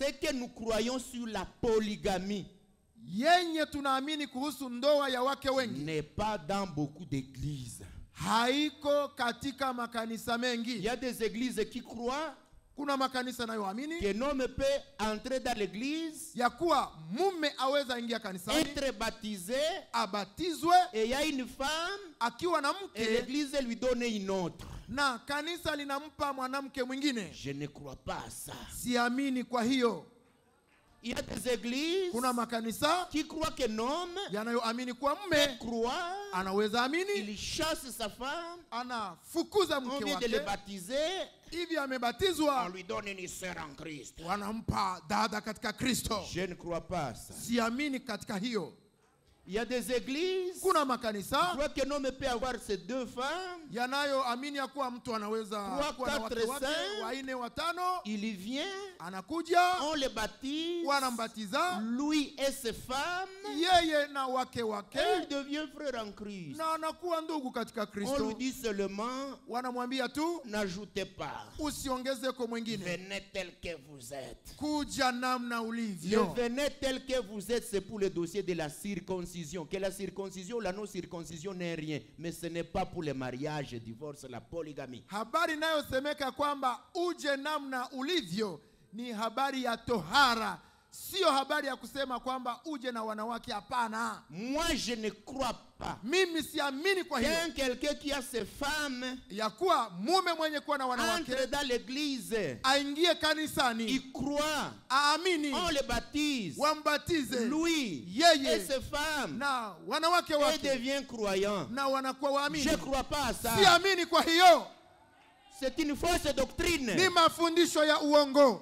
ce que nous croyons sur la polygamie yenye tunaamini kuhusu ndoa ya wake wengi n'est pas dans beaucoup d'églises. haiko katika makanisa mengi. Il y a des églises qui croient Kuna makanisa nayoamini qu'un homme peut entrer dans l'église, ya kuwa mume aweza ingia kanisani, être baptisé, abatizwe, et il y a une femme, akiwa na et mke l'église lui donne une autre. na kanisa linampa mwanamke mwingine. Je ne crois pas à ça. Siamini kwa hiyo. Il y a des églises Kuna makanisa qui croient qu'un homme yanayoamini kuwa peut mume croire, anaweza amini, il chasse sa femme, anafukuza on mke vient de le wake, baptiser, hivi on amebatizwa, lui donne une sœur en Christ. wanampa dada katika Kristo. Je ne crois pas à ça. Siamini katika hiyo. Il y a des églises Kuna qui makanisa croient qu'un homme peut avoir ses deux femmes, yanayoamini ya kuwa mtu anaweza kuwa na wake wake waine watano, il vient, anakuja, on le baptise, wanambatiza lui et ses femmes, yeye na wake wake, il devient frère en Christ. na anakuwa ndugu katika On lui Kristo. dit seulement, Wanamwambia tu n'ajoutez pas, usiongeze kwa mwingine, venez tel que vous êtes. kuja namna Le ulivyo. venez tel que vous êtes, c'est pour le dossier de la circoncision. Que la circoncision, la non-circoncision n'est rien. Mais ce n'est pas pour le mariage, le divorce, la polygamie. Habari inayosemeka kwamba uje namna ulivyo ni habari ya tohara, sio habari ya kusema kwamba uje na wanawake. Hapana, Moi, je ne crois pas mimi siamini kwa hiyo qu'un quelqu'un qui a ses femmes ya kuwa mume mwenye kuwa na wanawake entre dans l'église, aingie kanisani, il croit, aamini, on le baptise, wambatize lui yeye et ses femmes, na wanawake et wake, devient croyant. na wanakuwa waamini. Je ne crois pas à ça. Siamini kwa hiyo, C'est une fausse doctrine. ni mafundisho ya uongo.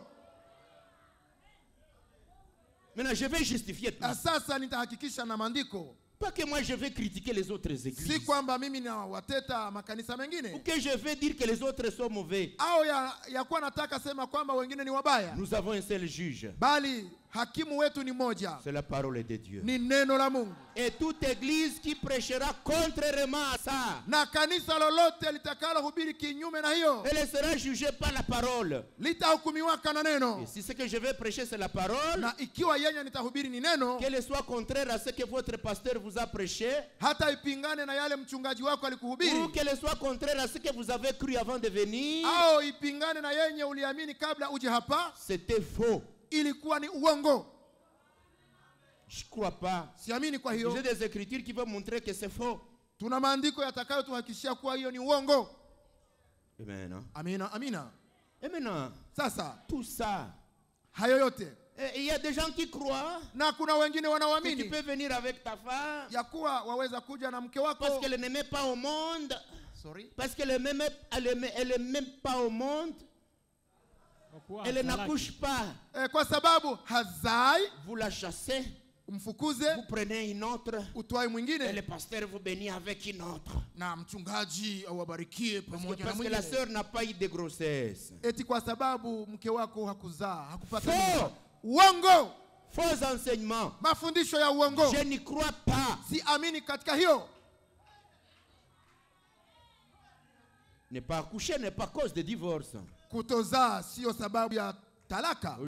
Maintenant, je vais justifier tout. Na sasa nitahakikisha na maandiko, Pas que moi je vais critiquer les autres si églises, kwamba mimi na wateta makanisa ou mengine, que je vais dire que les autres sont mauvais. au ya kuwa nataka sema kwamba wengine ni wabaya, Nous avons un seul juge, bali hakimu wetu ni moja, c'est la parole de Dieu. ni neno la Mungu. Et toute église qui prêchera contrairement à ça, Na kanisa lolote litakalo hubiri kinyume na hiyo elle sera jugée par la parole. litahukumiwaka na neno. Et si ce que je vais prêcher c'est la parole, Na ikiwa yenye nitahubiri ni neno, qu'elle soit contraire à ce que votre pasteur vous a prêché, hata ipingane na yale mchungaji wako ou alikuhubiri, qu'elle soit contraire à ce que vous avez cru avant de venir, au ipingane na yenye uliamini kabla uje hapa, c'était faux. ilikuwa ni uongo. Je ne crois pas. Siamini kwa hiyo. J'ai des écritures qui vont montrer que c'est faux. Tuna maandiko yatakayotuhakikishia kuwa hiyo ni uongo. Amen. Hein? Amina, amina. Et maintenant, Sasa tout ça, hayo yote, il y a des gens qui croient na kuna wengine que tu wanaoamini peux venir avec ta femme ya kuwa waweza kuja na mke parce wako, qu'elle n'aimait pas au monde, sorry, parce qu'elle elle même pas au monde, elle n'accouche pas. kwa sababu hazai, Vous la chassez, umfukuze, vous prenez une autre, utwae et le mwingine, pasteur vous bénit avec une autre. na mchungaji awabarikie pamoja na Parce que la mwingine, sœur n'a pas eu de grossesse. eti kwa sababu mke wako hakuzaa, hakupata Faux. mimba. Uongo, Faux enseignements. mafundisho ya uongo. Je n'y crois pas. Siamini katika hiyo. Ne pas accoucher n'est pas cause de divorce. Kutozaa sio sababu ya talaka.